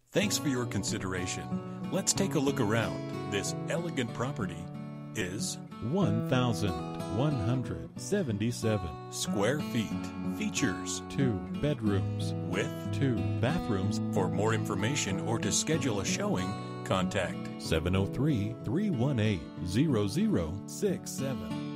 Thanks for your consideration. Let's take a look around. This elegant property is 1,177 square feet. Features 2 bedrooms with 2 bathrooms. For more information or to schedule a showing, contact 703-318-0067.